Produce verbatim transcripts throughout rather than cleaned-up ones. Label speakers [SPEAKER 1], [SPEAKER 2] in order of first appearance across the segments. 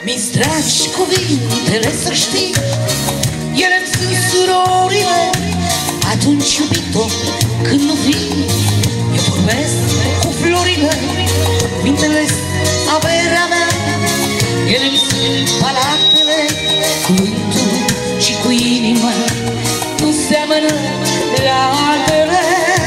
[SPEAKER 1] Mi-s dragi cuvintele, să știi, ele-mi sunt surorile. Atunci, iubito, când nu vii, eu vorbesc cu florile. Cuvintele-s averea mea, ele-mi sunt palatele. Cuvântul și cu inima nu seamănă la altele.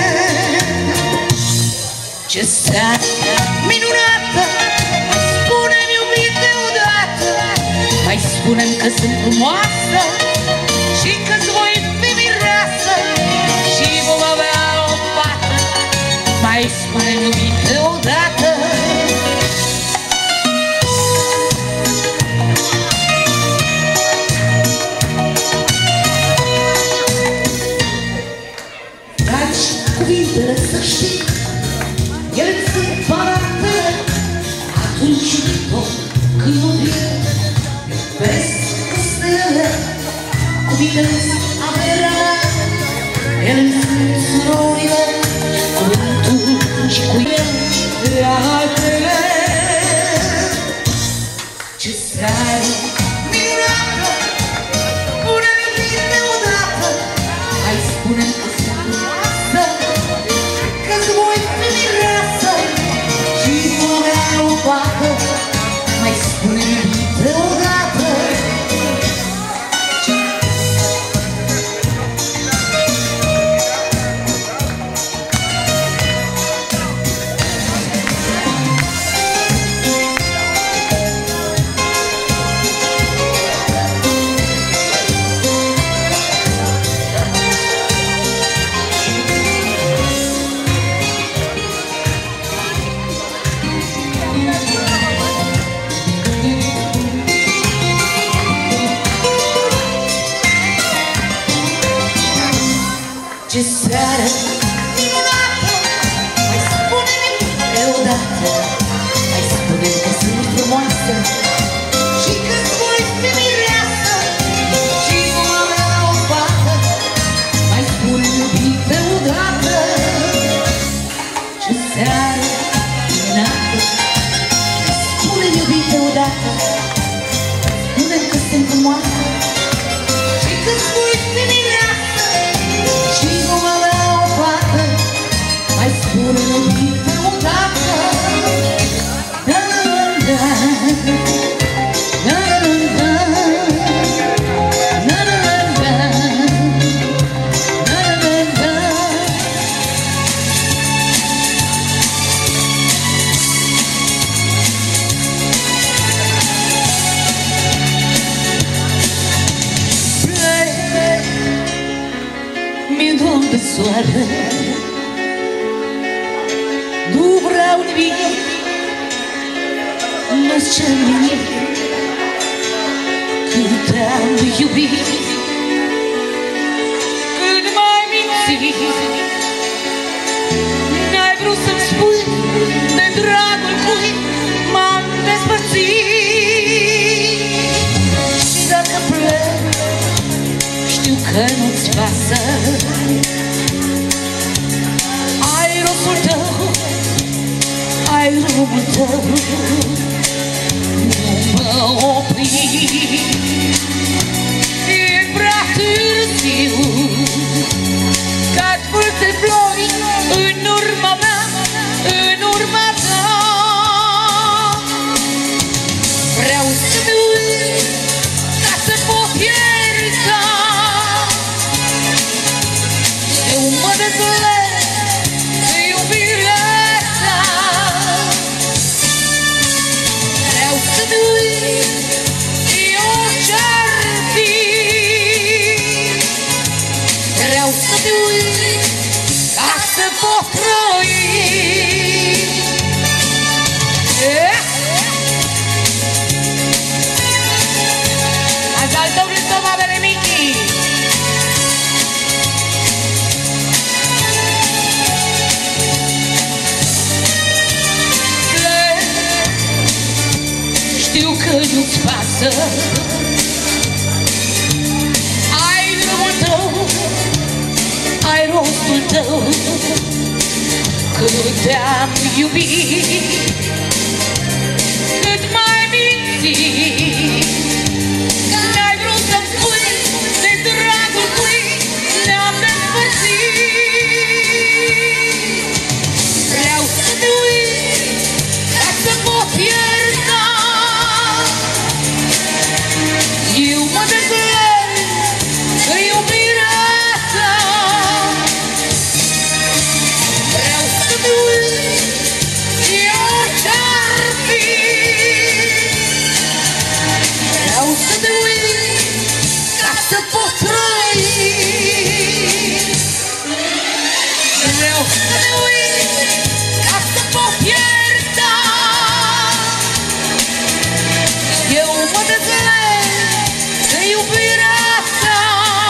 [SPEAKER 1] Ce seară minunată, mai spune-mi, iubite, odată, mai spune-mi că sunt frumoasă și că-ți voi fi mireasă și vom avea o fată. Mai spune-mi, iubite, odată. Dragi cuvintele, să știi, ele-mi sunt palatele. Atunci, iubito, când nu vii, vezi cu stelele. Cuvintele-s averea mea, ele-mi sunt surorile. Cuvântul și cu ele altele. Ce seară minunată, spune-mi, iubite, odată, hai spune-mi că sunt frumoasă, că-ți voi fi mireasă și vom avea o fată. Mai spune-mi, iubite, odată. Ce seară minunată, mai spune-mi deodată, mai spune-mi că sunt frumoasă și că-ți voi fi mireasă și vom avea o fată. Mai spune-mi, iubite, odată. Ce seară minunată, mai spune-mi, iubite, odată, spune-mi că sunt frumoasă și că-ți voi fi mireasă și vom avea o fată. Mai spune-mi, iubite, odată. Da-da-da-da, da-da-da-da, da-da-da-da, da-da-da-da. Plec, mi-e dor de soare, nu vreau nimic, nu-ți cer nimic. Cât te-am iubit, cât m-ai mințit, n-ai vrut să-mi spui de dragul cui m-am despărțit. Și dacă plec, știu că nu-ți pasă. Ai rostul tău, ai drumul tău, nu mă opri. E prea târziu, cad multe flori în urma mea, în urma ta. Vreau să-mi uit ca să pot ierta. Eu mă dezleg de iubirea ta. Vreau să-mi uit eu ce-ar fi. Vreau să-mi uit ca să pot trăi. Azi al tău Cristovavele Michi. Știu că nu-ți pasă. Ai drumul tău, ai rostul tău, cât te-am iubit, cât m-ai mințit. pot înțelege iubirea ta.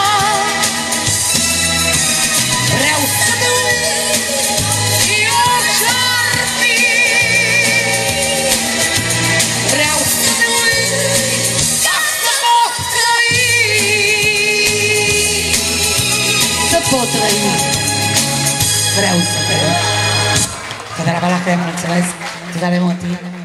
[SPEAKER 1] Vreau să te uit și orice-ar fi. Vreau să te uit ca să pot trăi. Să pot trăi. Vreau să te uit. Că de la bala că mulțumesc, tare mult.